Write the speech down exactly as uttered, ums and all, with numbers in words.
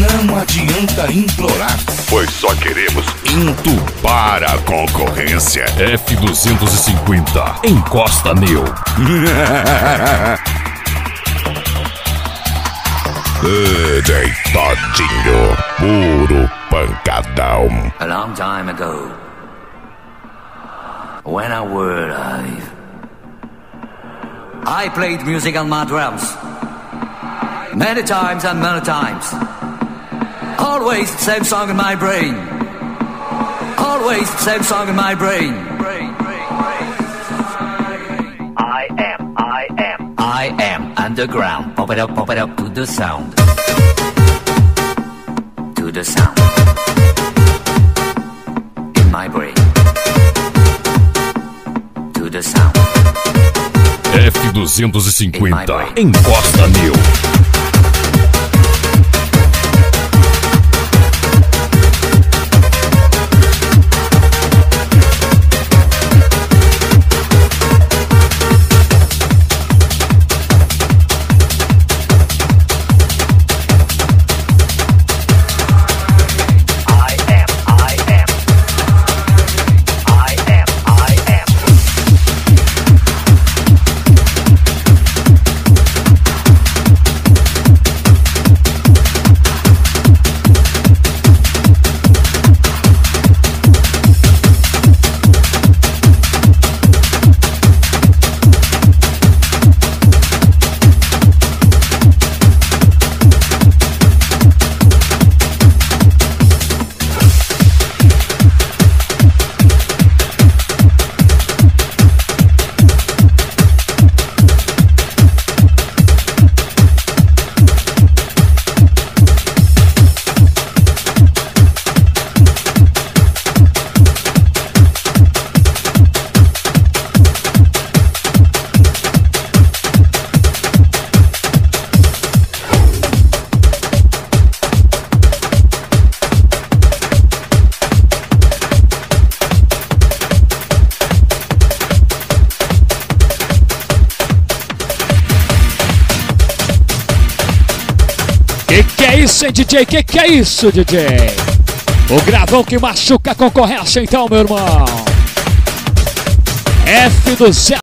Não adianta implorar, pois só queremos entubar a concorrência. F duzentos e cinquenta, Encosta Neo. D J Todynho, puro pancadão. A long time ago, when I were alive, I played music on my drums, many times and many times. Always the same song in my brain. Always the same song in my brain. I am, I am, I am underground. Pop it up, pop it up to the sound. To the sound. In my brain. To the sound. F duzentos e cinquenta, Encosta Neo. Que que é isso, hein, D J? Que que é isso, D J? O gravão que machuca a concorrência, então, meu irmão. F duzentos